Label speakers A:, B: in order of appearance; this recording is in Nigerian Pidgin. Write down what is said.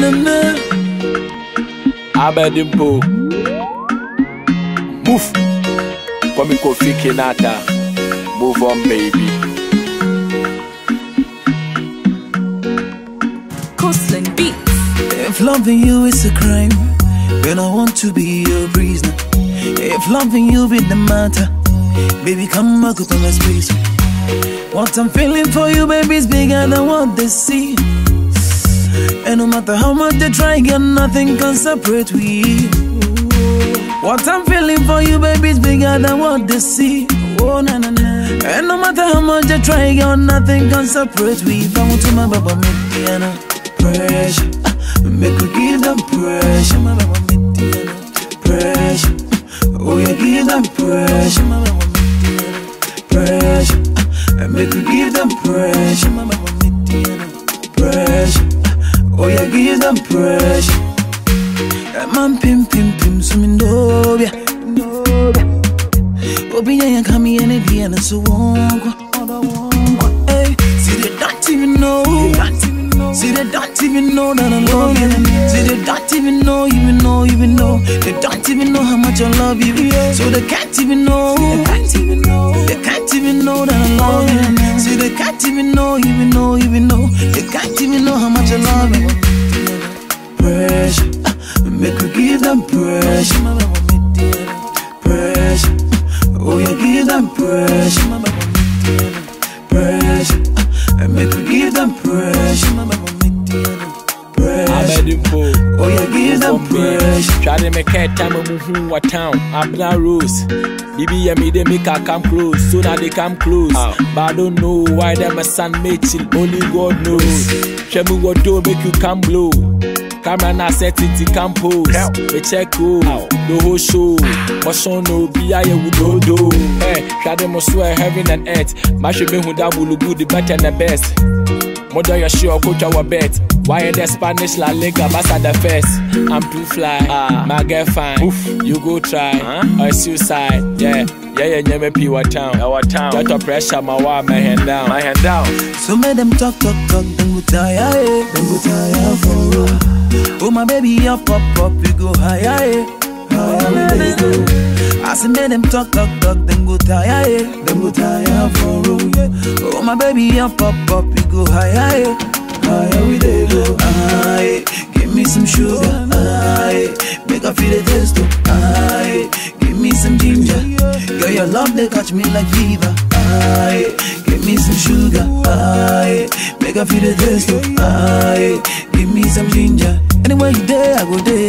A: Abedimpo. Move. KOFI KINAATA. Move on, baby.
B: Coastline Beats.
C: If loving you is a crime, then I want to be your prisoner. If loving you be the matter, baby, come up on my space. What I'm feeling for you, baby, is bigger than what they see. And no matter how much they try, girl, nothing can separate we. What I'm feeling for you, baby, is bigger than what they see. Oh, na na na. And no matter how much they try, girl, nothing can separate we. If I want to my baba, Mediana, pressure. Make we give them pressure, my baba, Mediana, pressure. Oh, yeah, give them pressure, my baba, Mediana, pressure. Make we give them pressure, my baba, Mediana, pressure. Oh, yeah, give them pressure. Man, pim, so me know ya. Obiya ya kami ene di ene so wongo. Hey, see they don't even know. See they don't even know that I love you. See they don't even know, even know. They don't even know how much I love you. So they can't even know. They can't even know that I love you. See they can't even know, even know. They can't even know how much I love you. Pressure. Make we give them pressure, my mama, pressure. Oh, yeah, give them pressure, my mama, pressure. Make we give them pressure, my mama, pressure. Oh, yeah, give them pressure.
A: Try to make a time of moving what town. Abna Rose. Bibi ya me they make her come close, so now they come close. But I don't know why them a son made chill. Only God knows. Shemu what do make you come blow. Camera na set it compose. We check the whole show. My son no be I would do. Hey, try them swear heaven and earth. My should be who that will good, the better and the best. Mother you sure coach our bet. Why the Spanish La Liga bass at the first? I'm too fly, my girl fine. Oof. You go try, or suicide. Yeah, me pee what town. Got the pressure, my hand down.
C: So make them talk, then go tire, for oh my baby, up, we go higher, we go. I say make them talk, then go tire, for oh my baby, up, we go higher, we go. Give me some sugar, make I feel the taste, give me some ginger, girl your love they catch me like fever, give me some sugar, make I feel the taste, give me some ginger. Anywhere you there, I go there.